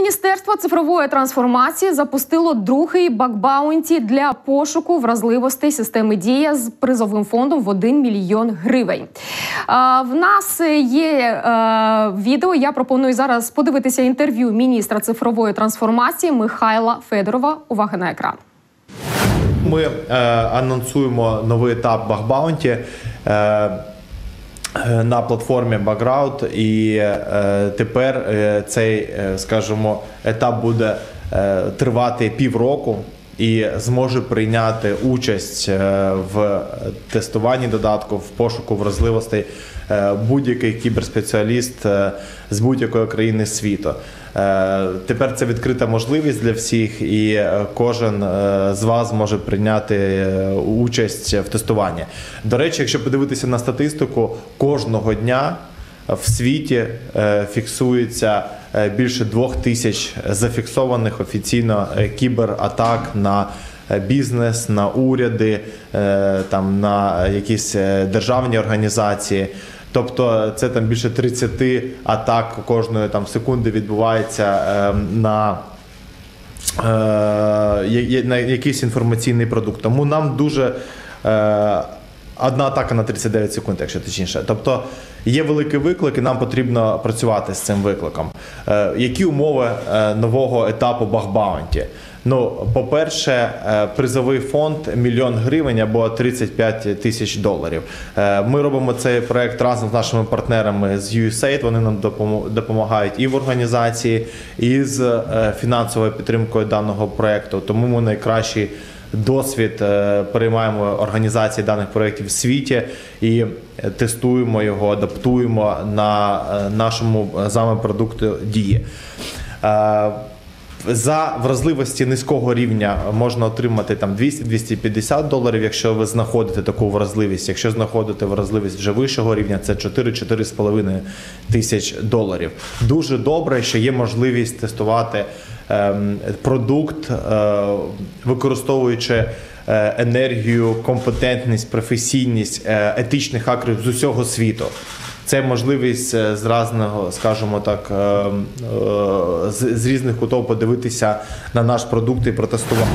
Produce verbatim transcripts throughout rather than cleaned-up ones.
Міністерство цифрової трансформації запустило другий бак-баунті для пошуку вразливостей системи «Дія» з призовим фондом в один мільйон гривень. В нас є відео, я пропоную зараз подивитися інтерв'ю міністра цифрової трансформації Михайла Федорова. Увага на екран. Ми е, анонсуємо новий етап бак-баунті е, на платформі Background, і е, тепер е, цей, е, скажімо, етап буде е, тривати півроку і зможе прийняти участь е, в тестуванні додатку, в пошуку вразливостей е, будь-який кіберспеціаліст е, з будь-якої країни світу. Е, тепер це відкрита можливість для всіх, і кожен е, з вас може прийняти участь в тестуванні. До речі, якщо подивитися на статистику, кожного дня в світі е, фіксується е, більше двох тисяч зафіксованих офіційно е, кібератак на бізнес, на уряди, е, там, на якісь державні організації. Тобто це там більше тридцяти атак кожної там секунди відбувається е, на, е, на якийсь інформаційний продукт. Тому нам дуже е, одна атака на тридцять дев'ять секунд, якщо точніше. Тобто є великий виклик, і нам потрібно працювати з цим викликом. Е, які умови е, нового етапу бак-баунті? Ну, по-перше, призовий фонд мільйон гривень або тридцять п'ять тисяч доларів. Ми робимо цей проект разом з нашими партнерами з ю ес ей ай ді. Вони нам допомагають і в організації, і з фінансовою підтримкою даного проекту. Тому ми найкращий досвід переймаємо організації даних проєктів в світі і тестуємо його, адаптуємо на нашому з вами продукту «Дії». За вразливості низького рівня можна отримати там двісті - двісті п'ятдесят доларів, якщо ви знаходите таку вразливість. Якщо знаходите вразливість вже вищого рівня, це чотири - чотири з половиною тисяч доларів. Дуже добре, що є можливість тестувати е, продукт, е, використовуючи е, енергію, компетентність, професійність е, етичних хакерів з усього світу. Це можливість з різного, скажімо так, з різних кутів подивитися на наш продукт і протестувати.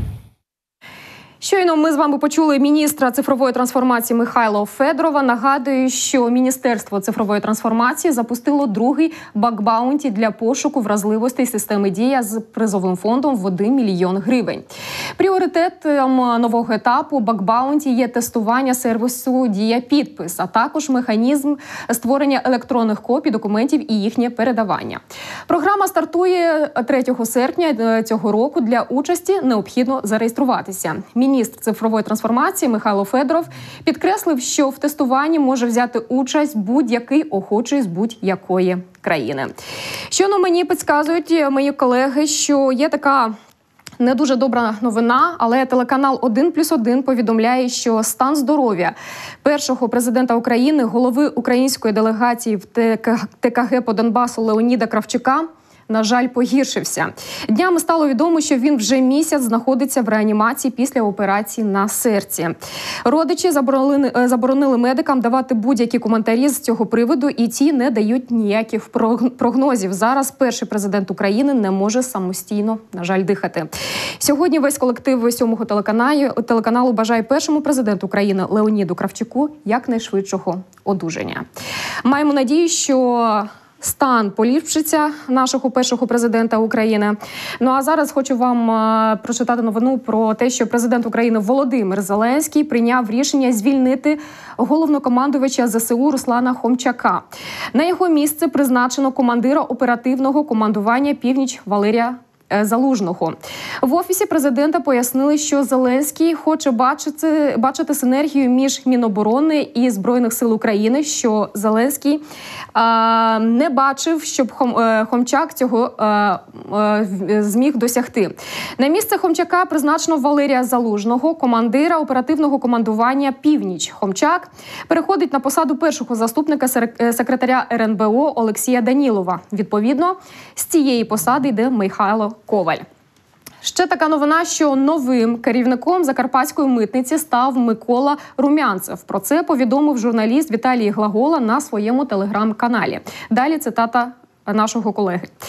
Щойно ми з вами почули міністра цифрової трансформації Михайла Федорова. Нагадую, що Міністерство цифрової трансформації запустило другий бак-баунті для пошуку вразливостей системи «Дія» з призовим фондом в один мільйон гривень. Пріоритетом нового етапу бак-баунті є тестування сервісу «Дія Підпис», а також механізм створення електронних копій документів і їхнє передавання. Програма стартує третього серпня цього року. Для участі необхідно зареєструватися. Міністр цифрової трансформації Михайло Федоров підкреслив, що в тестуванні може взяти участь будь-який охочий з будь-якої країни. Щойно мені підказують мої колеги, що є така не дуже добра новина, але телеканал один плюс один повідомляє, що стан здоров'я першого президента України, голови української делегації в те ка ге по Донбасу Леоніда Кравчука, на жаль, погіршився. Днями стало відомо, що він вже місяць знаходиться в реанімації після операції на серці. Родичі заборонили, заборонили медикам давати будь-які коментарі з цього приводу, і ті не дають ніяких прогнозів. Зараз перший президент України не може самостійно, на жаль, дихати. Сьогодні весь колектив сьомого телеканалу, телеканалу бажає першому президенту України Леоніду Кравчуку якнайшвидшого одужання. Маємо надію, що стан поліпшиться нашого першого президента України. Ну а зараз хочу вам е, прочитати новину про те, що президент України Володимир Зеленський прийняв рішення звільнити головнокомандувача зе се у Руслана Хомчака. На його місце призначено командира оперативного командування «Північ» Валерія Залужного. В Офісі президента пояснили, що Зеленський хоче бачити, бачити синергію між Міноборони і Збройних сил України, що Зеленський а, не бачив, щоб Хом, а, Хомчак цього а, а, зміг досягти. На місце Хомчака призначено Валерія Залужного, командира оперативного командування «Північ». Хомчак переходить на посаду першого заступника секретаря ер ен бе о Олексія Данілова. Відповідно, з цієї посади йде Михайло Коваль. Ще така новина, що новим керівником Закарпатської митниці став Микола Румянцев. Про це повідомив журналіст Віталій Глагола на своєму телеграм-каналі. Далі цитата нашого колеги.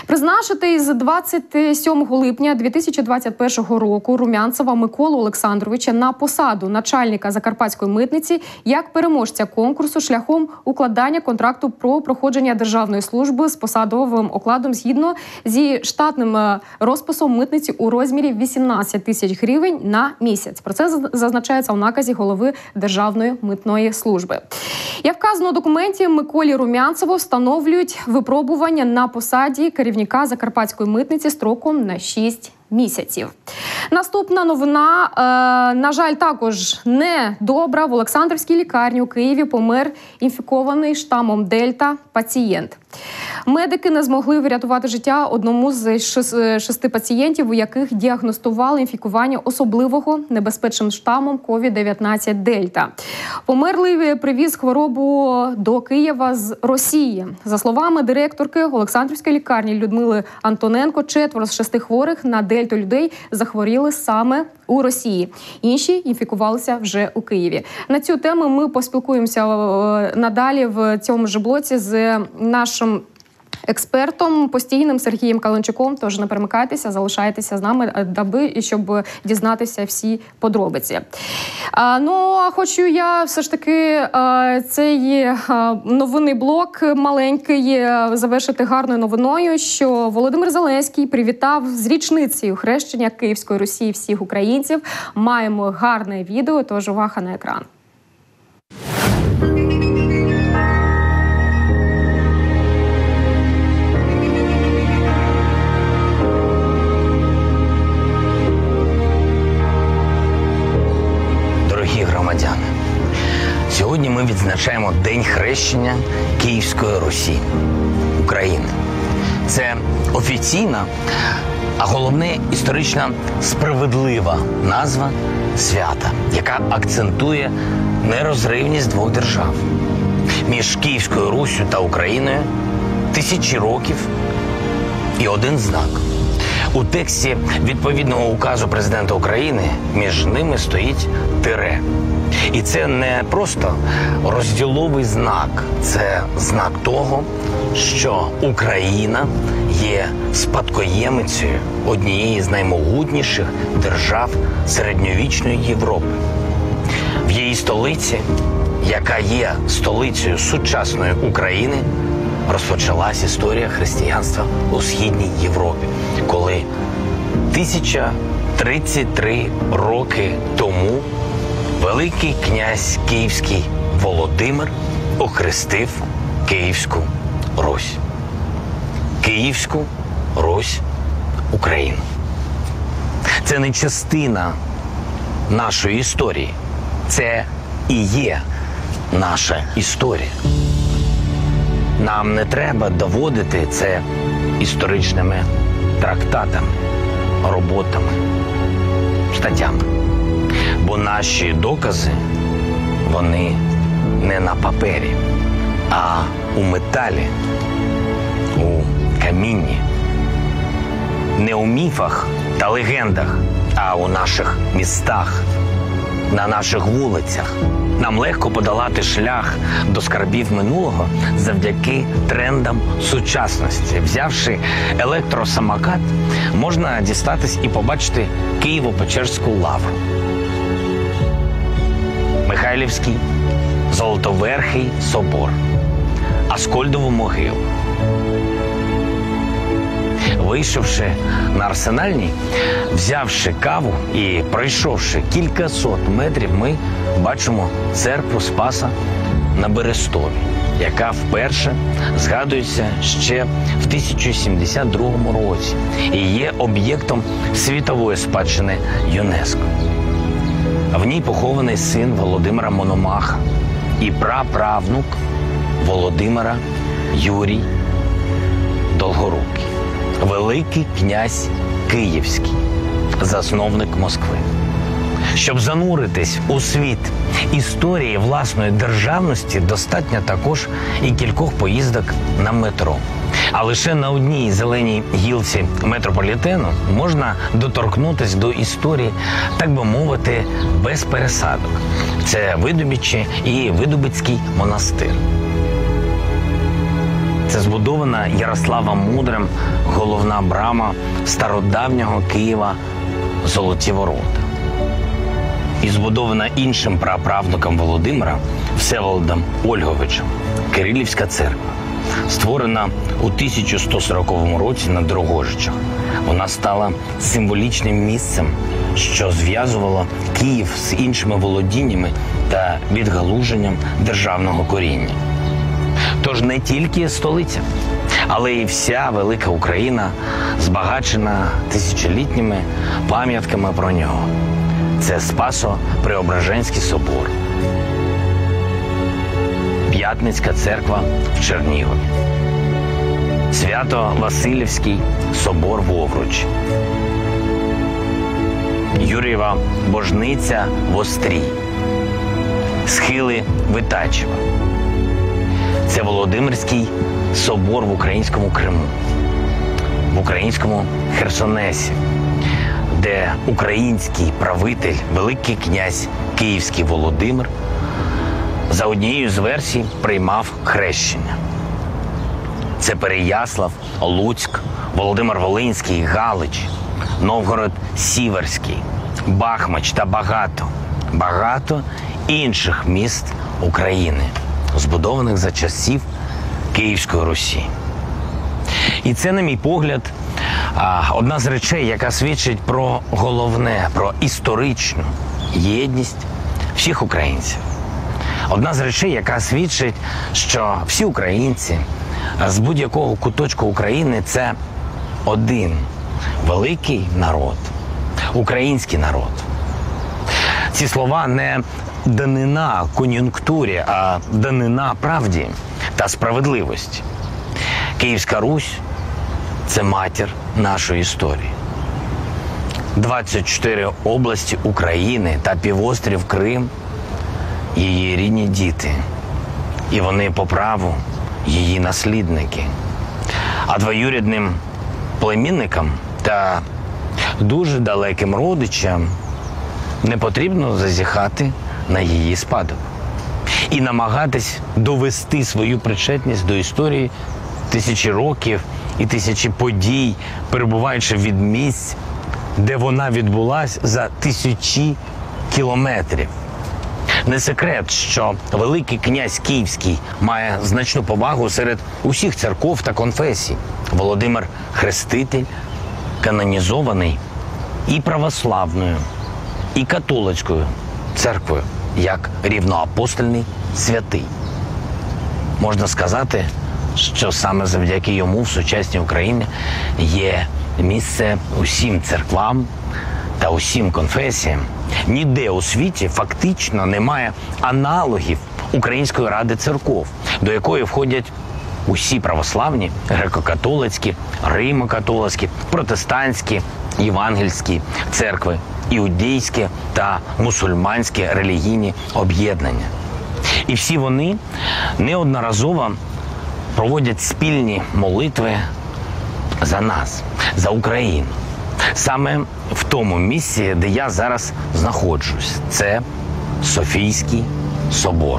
Призначити з двадцять сьомого липня дві тисячі двадцять першого року Румянцева Миколу Олександровича на посаду начальника Закарпатської митниці як переможця конкурсу шляхом укладання контракту про проходження державної служби з посадовим окладом згідно зі штатним розписом митниці у розмірі вісімнадцять тисяч гривень на місяць. Про це зазначається у наказі голови Державної митної служби. Як вказано у документі, Миколі Румянцеву встановлюють випробування на посаді керівника Закарпатської митниці строком на шість місяців. Наступна новина, е, на жаль, також не добра. В Олександрівській лікарні у Києві помер інфікований штамом Дельта пацієнт. Медики не змогли врятувати життя одному з шести пацієнтів, у яких діагностували інфікування особливого небезпечним штамом ковід дев'ятнадцять Дельта. Померлий привіз хворобу до Києва з Росії. За словами директорки Олександрівської лікарні Людмили Антоненко, четверо з шести хворих на Дельту людей захворіли саме у Росії. Інші інфікувалися вже у Києві. На цю тему ми поспілкуємося надалі в цьому ж блоці з нашим експертом постійним Сергієм Каленчуком. Тож не перемикайтеся, залишайтеся з нами, даби, щоб дізнатися всі подробиці. А, ну, а хочу я все ж таки а, цей а, новинний блок маленький а, завершити гарною новиною, що Володимир Зеленський привітав з річницею хрещення Київської Русі всіх українців. Маємо гарне відео, тож увага на екран. Громадяни, сьогодні ми відзначаємо День хрещення Київської Русі України. Це офіційна, а головне історична справедлива назва свята, яка акцентує нерозривність двох держав. Між Київською Руссю та Україною тисячі років і один знак. У тексті відповідного указу президента України між ними стоїть тире. І це не просто розділовий знак, це знак того, що Україна є спадкоємицею однієї з наймогутніших держав середньовічної Європи. В її столиці, яка є столицею сучасної України, розпочалась історія християнства у Східній Європі, коли тисяча тридцять три роки тому Великий князь Київський Володимир охрестив Київську Русь. Київську Русь Україну. Це не частина нашої історії. Це і є наша історія. Нам не треба доводити це історичними трактатами, роботами, статтями. Бо наші докази, вони не на папері, а у металі, у камінні. Не у міфах та легендах, а у наших містах, на наших вулицях. Нам легко подолати шлях до скарбів минулого завдяки трендам сучасності. Взявши електросамокат, можна дістатись і побачити Києво-Печерську лавру, Михайлівський, Золотоверхий собор, Аскольдову могилу. Вийшовши на Арсенальній, взявши каву і пройшовши кількасот метрів, ми бачимо церкву Спаса на Берестові, яка вперше згадується ще в тисяча сімдесят другому році і є об'єктом світової спадщини ЮНЕСКО. В ній похований син Володимира Мономаха і праправнук Володимира Юрій Долгорукий, Великий князь Київський, засновник Москви. Щоб зануритись у світ історії власної державності, достатньо також і кількох поїздок на метро. А лише на одній зеленій гілці метрополітену можна доторкнутись до історії, так би мовити, без пересадок. Це Видубичі і Видубицький монастир. Це збудована Ярославом Мудрим головна брама стародавнього Києва Золоті Ворота. І збудована іншим праправнуком Володимира Всеволодом Ольговичем Кирилівська церква. Створена у тисяча сто сороковому році на Дрогожичах. Вона стала символічним місцем, що зв'язувало Київ з іншими володіннями та відгалуженням державного коріння. Тож не тільки столиця, але й вся велика Україна збагачена тисячолітніми пам'ятками про нього. Це Спасо-Преображенський собор, П'ятницька церква в Чернігові, Свято-Василівський собор в Овручі, Юрієва божниця в Острій, схили Витачева. Це Володимирський собор в українському Криму, в українському Херсонесі, де український правитель, Великий князь Київський Володимир, за однією з версій приймав хрещення. Це Переяслав, Луцьк, Володимир Волинський, Галич, Новгород Сіверський, Бахмач та багато, багато інших міст України, збудованих за часів Київської Русі. І це, на мій погляд, одна з речей, яка свідчить про головне, про історичну єдність всіх українців. Одна з речей, яка свідчить, що всі українці з будь-якого куточку України – це один великий народ, український народ. Ці слова не данина кон'юнктурі, а данина правді та справедливості. Київська Русь – це матір нашої історії. двадцять чотири області України та півострів Крим – її рідні діти. І вони по праву її наслідники. А двоюрідним племінникам та дуже далеким родичам не потрібно зазіхати на її спадок і намагатись довести свою причетність до історії тисячі років і тисячі подій, перебуваючи від місць, де вона відбулась за тисячі кілометрів. Не секрет, що Великий князь Київський має значну повагу серед усіх церков та конфесій. Володимир Хреститель канонізований і православною, і католицькою церквою, як рівноапостольний святий. Можна сказати, що саме завдяки йому в сучасній Україні є місце усім церквам та усім конфесіям. Ніде у світі фактично немає аналогів Української ради церков, до якої входять усі православні, греко-католицькі, римо-католицькі, протестантські, євангельські церкви, іудейські та мусульманські релігійні об'єднання. І всі вони неодноразово проводять спільні молитви за нас, за Україну. Саме в тому місці, де я зараз знаходжусь. Це Софійський собор.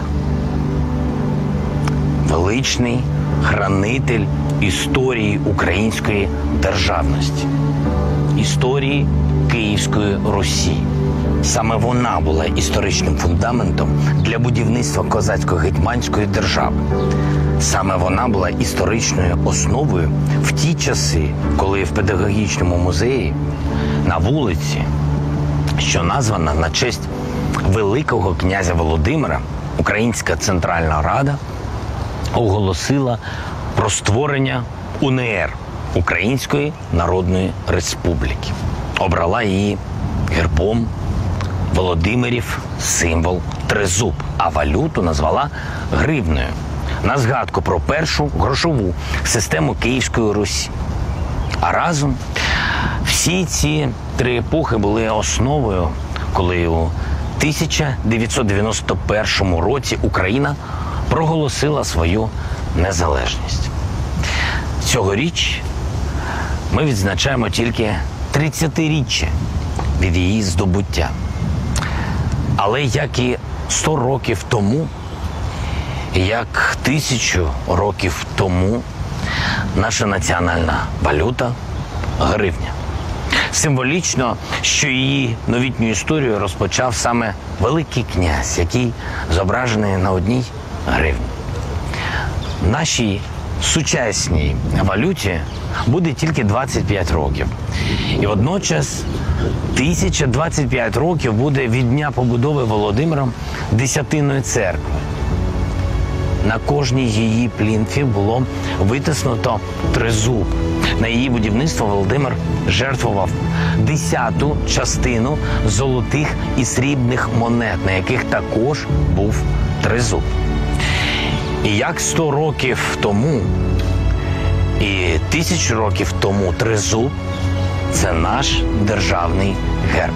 Величний хранитель історії української державності, історії Київської Русі. Саме вона була історичним фундаментом для будівництва козацько-гетьманської держави. Саме вона була історичною основою в ті часи, коли в педагогічному музеї на вулиці, що названа на честь Великого князя Володимира, Українська Центральна Рада оголосила про створення У Н Р – Української Народної Республіки. Обрала її гербом Володимирів символ тризуб, а валюту назвала гривнею, на згадку про першу грошову систему Київської Русі. А разом всі ці три епохи були основою, коли у тисяча дев'ятсот дев'яносто першому році Україна проголосила свою незалежність. Цьогоріч ми відзначаємо тільки тридцятиріччя від її здобуття. Але як і сто років тому, як тисячу років тому, наша національна валюта – гривня. Символічно, що її новітню історію розпочав саме Великий князь, який зображений на одній гривні. Нашій сучасній валюті буде тільки двадцять п'ять років. І водночас тисяча двадцять п'ять років буде від дня побудови Володимиром Десятинної церкви. На кожній її плінфі було витиснуто тризуб. На її будівництво Володимир жертвував десяту частину золотих і срібних монет, на яких також був тризуб. І як сто років тому, і тисячу років тому тризуб – це наш державний герб.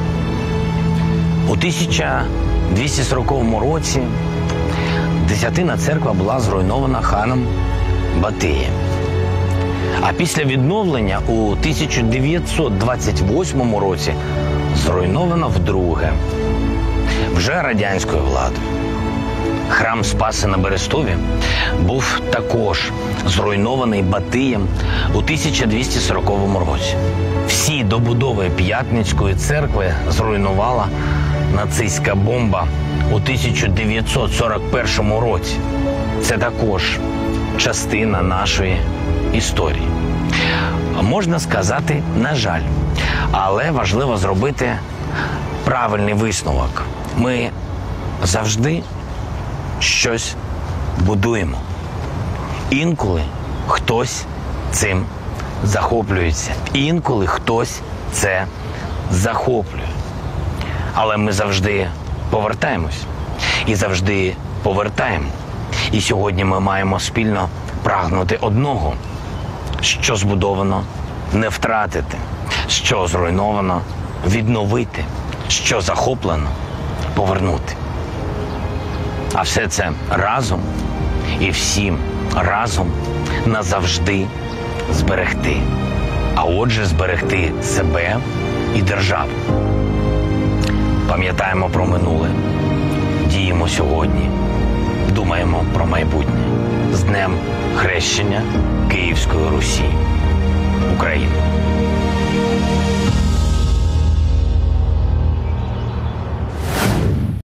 У тисяча двісті сороковому році Десятина церква була зруйнована ханом Батиєм. А після відновлення у тисяча дев'ятсот двадцять восьмому році зруйнована вдруге, вже радянською владою. Храм Спаса на Берестові був також зруйнований Батиєм у тисяча двісті сороковому році. Всі добудови П'ятницької церкви зруйнувала нацистська бомба у тисяча дев'ятсот сорок першому році. Це також частина нашої історії. Можна сказати, на жаль, але важливо зробити правильний висновок. Ми завжди щось будуємо. Інколи хтось цим захоплюється, інколи хтось це захоплює. Але ми завжди повертаємось і завжди повертаємо. І сьогодні ми маємо спільно прагнути одного: що збудовано не втратити, що зруйновано відновити, що захоплено повернути. А все це разом і всім разом назавжди зберегти. А отже, зберегти себе і державу. Пам'ятаємо про минуле, діємо сьогодні, думаємо про майбутнє. З Днем Хрещення Київської Русі. Україна!